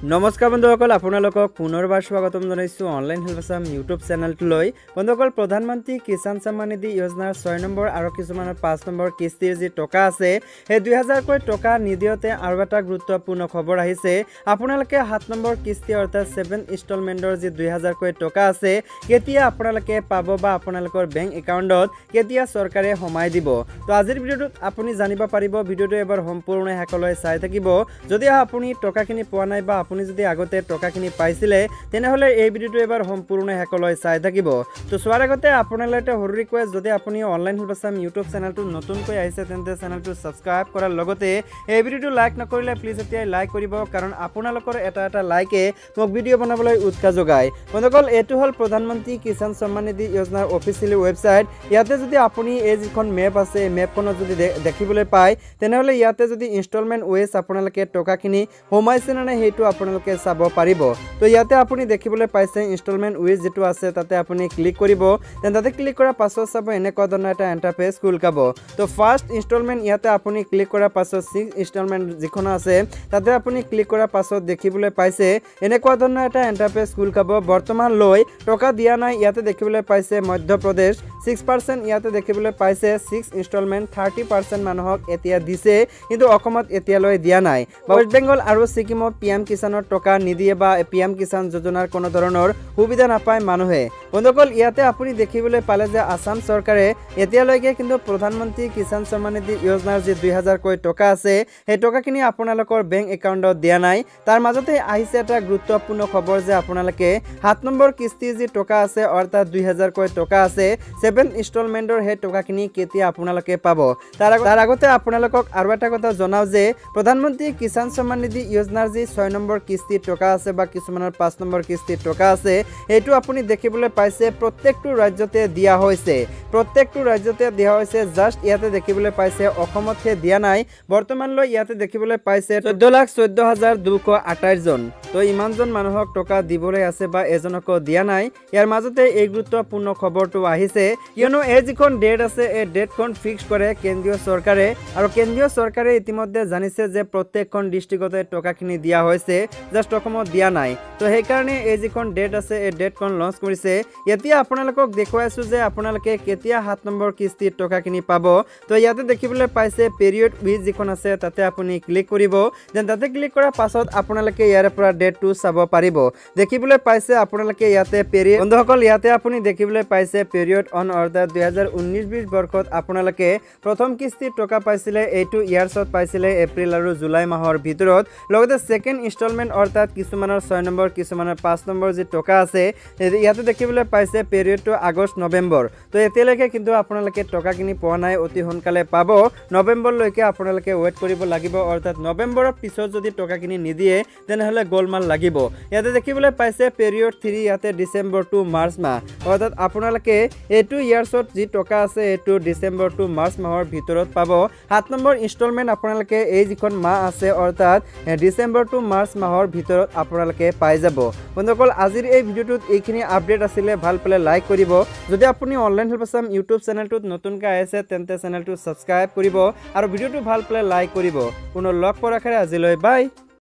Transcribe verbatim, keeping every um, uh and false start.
নমস্কাৰ বন্ধুসকল, আপোনালোকক পুনৰবাৰ স্বাগতম জনাইছোঁ অনলাইন হেল্প আছাম ইউটিউব চেনেলটোলৈ। বন্ধুসকল, প্ৰধানমন্ত্ৰী কিষাণ সন্মান নিধি যোজনাৰ ছয় নম্বৰ আৰু কিছুমানৰ পাঁচ নম্বৰ কিস্তিৰ যি টকা আছে সেই দুই হাজাৰকৈ টকা নিদিওঁতে আৰু এটা গুৰুত্বপূৰ্ণ খবৰ আহিছে। আপোনালোকে সাত নম্বৰ কিস্তি অৰ্থাৎ ছেভেন ইনষ্টলমেণ্টৰ যি দুই হাজাৰকৈ টকা আছে কেতিয়া আপোনালোকে পাব বা আপোনালোকৰ বেংক একাউণ্টত কেতিয়া চৰকাৰে সোমাই দিব। তো আজিৰ ভিডিঅ'টোত আপুনি জানিব পাৰিব। ভিডিঅ'টো এবাৰ সম্পূৰ্ণ শেষলৈ চাই থাকিব। যদি আপুনি টকাখিনি পোৱা নাই বা আপুনি যদি আগতে টকাখিনি পাইছিলে তেনেহলে এই ভিডিওটো এবাৰ সম্পূৰ্ণ শেষলৈ চাই থাকিব। তো চোৱাৰ আগতে আপোনালৈ এটা সৰু ৰিকুৱেষ্ট, যদি আপুনি অনলাইন হেল্প আছাম ইউটিউব চেনেলটো নতুনকৈ আহিছে তেন্তে চেনেলটো ছাবস্ক্ৰাইব কৰাৰ লগতে এই ভিডিওটো লাইক নকৰিলে প্লিজ এতিয়াই লাইক কৰিব, কাৰণ আপোনালোকৰ এটা এটা লাইকে মোক ভিডিঅ' বনাবলৈ উৎসাহ যোগায়। বন্ধুসকল, এইটো হ'ল প্ৰধানমন্ত্ৰী কিষাণ সন্মান নিধি যোজনাৰ অফিচিয়েল ৱেবছাইট। ইয়াতে যদি আপুনি এই যিখন মেপ আছে মেপখনত যদি দেখিবলৈ পায় তেনেহলে ইয়াতে যদি ইনষ্টলমেণ্ট ৱেজ আপোনালোকে টকাখিনি সোমাইছে নে নাই সেইটো আপোনালোকে চাব পাৰিব। তো ইয়াতে আপুনি দেখিবলৈ পাইছে ইনষ্টলমেণ্ট উইজ যেটো আছে তাতে আপুনি ক্লিক কৰিব। দেন তাতে ক্লিক কৰাৰ পাছত চাব এনেকুৱা ধৰণৰ এটা ইণ্টাৰফেচ খোল খাব। তো ফাৰ্ষ্ট ইনষ্টলমেণ্ট ইয়াতে আপুনি ক্লিক কৰাৰ পাছত ছিক্স ইনষ্টলমেণ্ট যিখন আছে তাতে আপুনি ক্লিক কৰাৰ পাছত দেখিবলৈ পাইছে এনেকুৱা ধৰণৰ এটা ইণ্টাৰফেচ খোল খাব। বৰ্তমান লৈ টকা দিয়া নাই ইয়াতে দেখিবলৈ পাইছে মধ্যপ্ৰদেশ ছিক্স পাৰ্চেণ্ট, ইয়াতে দেখিবলৈ পাইছে ছিক্স ইনষ্টলমেণ্ট থাৰ্টি পাৰ্চেণ্ট মানুহক এতিয়া দিছে, কিন্তু অসমত এতিয়ালৈ দিয়া নাই। ৱেষ্ট বেংগল আৰু ছিকিমত পি এম কিষাণৰ টকা নিদিয়ে বা পি এম কিষাণ যোজনাৰ কোনো ধৰণৰ সুবিধা নাপায় মানুহে। বন্ধুসকল, ইয়াতে আপুনি দেখিবলৈ পালে যে আসাম চৰকাৰে এতিয়ালৈকে কিন্তু প্ৰধানমন্ত্ৰী কিষাণ সন্মান নিধি যোজনাৰ যি দুই হাজাৰকৈ টকা আছে সেই টকাখিনি আপোনালোকৰ বেংক একাউণ্টত দিয়া নাই। তাৰ মাজতে আহিছে এটা গুৰুত্বপূৰ্ণ খবৰ যে আপোনালোকে সাত নম্বৰ কিস্তি যি টকা আছে অৰ্থাৎ দুই হাজাৰকৈ টকা আছে ছেভেন ইনষ্টলমেণ্টৰ সেই টকাখিনি কেতিয়া আপোনালোকে পাব। তাৰ তাৰ আগতে আপোনালোকক আৰু এটা কথা জনাওঁ যে প্ৰধানমন্ত্ৰী কিষাণ সন্মান নিধি যোজনাৰ যি ছয় নম্বৰ কিস্তিৰ টকা আছে বা কিছুমানৰ পাঁচ নম্বৰ কিস্তিৰ টকা আছে এইটো আপুনি দেখিবলৈ পাইছে প্ৰত্যেকটো ৰাজ্যতে দিয়া হৈছে। প্ৰত্যেকটো ৰাজ্যতে দিয়া হৈছে, জাষ্ট ইয়াতে দেখিবলৈ পাইছে অসমতহে দিয়া নাই। বৰ্তমানলৈ ইয়াতে দেখিবলৈ পাইছে চৈধ্য লাখ চৈধ্য হাজাৰ দুশ আঠাইছ জন। তো ইমানজন মানুহক টকা দিবলৈ আছে বা এজনকো দিয়া নাই। ইয়াৰ মাজতে এই গুৰুত্বপূৰ্ণ খবৰটো আহিছে, কিয়নো এই যিখন ডেট আছে এই ডেটখন ফিক্স কৰে কেন্দ্ৰীয় চৰকাৰে, আৰু কেন্দ্ৰীয় চৰকাৰে ইতিমধ্যে জানিছে যে প্ৰত্যেকখন ডিষ্ট্ৰিক্টতে টকাখিনি দিয়া হৈছে, জাষ্ট অসমত দিয়া নাই। তো সেইকাৰণে এই যিখন ডেট আছে এই ডেটখন লঞ্চ কৰিছে। এতিয়া আপোনালোকক দেখুৱাইছোঁ যে আপোনালোকে কেতিয়া সাত নম্বৰ কিস্তিৰ টকাখিনি পাব। তো ইয়াতে দেখিবলৈ পাইছে পিৰিয়ড উইজ যিখন আছে তাতে আপুনি ক্লিক কৰিব। দেন তাতে ক্লিক কৰাৰ পাছত আপোনালোকে ইয়াৰে পৰা ডেটটো চাব পাৰিব। দেখিবলৈ পাইছে আপোনালোকে ইয়াতে পিৰিয়ড। বন্ধুসকল, ইয়াতে আপুনি দেখিবলৈ পাইছে পিৰিয়ড অন অৰ্থাৎ দুই হাজাৰ ঊনৈছ বিছ বৰ্ষত আপোনালোকে প্ৰথম কিস্তিৰ টকা পাইছিলে এইটো ইয়াৰ্ছত পাইছিলে এপ্ৰিল আৰু জুলাই মাহৰ ভিতৰত। লগতে ছেকেণ্ড ইনষ্টলমেণ্ট অৰ্থাৎ কিছুমানৰ ছয় নম্বৰ কিছুমানৰ পাঁচ নম্বৰ যি টকা আছে ইয়াতে দেখিবলৈ পাইছে পিৰিয়ডটো আগষ্ট নৱেম্বৰ। তো এতিয়ালৈকে কিন্তু আপোনালোকে টকাখিনি পোৱা নাই, অতি সোনকালে পাব। নৱেম্বৰলৈকে আপোনালোকে ৱেইট কৰিব লাগিব, অৰ্থাৎ নৱেম্বৰৰ পিছত যদি টকাখিনি নিদিয়ে তেনেহ'লে গোলমাল লাগিব। ইয়াতে দেখিবলৈ পাইছে পিৰিয়ড থ্ৰী ইয়াতে ডিচেম্বৰ টু মাৰ্চ মাহ, অৰ্থাৎ আপোনালোকে এইটো ইয়াৰ্ছত যি টকা আছে এইটো ডিচেম্বৰ টু মাৰ্চ মাহৰ ভিতৰত পাব। সাত নম্বৰ ইনষ্টলমেণ্ট আপোনালোকে এই যিখন মাহ আছে অৰ্থাৎ ডিচেম্বৰ টু মাৰ্চ মাহৰ ভিতৰত আপোনালোকে পাই যাব। বন্ধুসকল, আজিৰ এই ভিডিঅ'টোত এইখিনি আপডেট আছিলে। ভাল পালে লাইক কৰিব। যদি আপুনি অনলাইন হেল্প আছাম ইউটিউব চেনেলটোত নতুনকৈ আহিছে তেন্তে চেনেলটো ছাবস্ক্ৰাইব কৰিব আৰু ভিডিঅ'টো ভাল পালে লাইক কৰিব। পুনৰ লগ পোৱাৰ আশাৰে আজিলৈ বাই।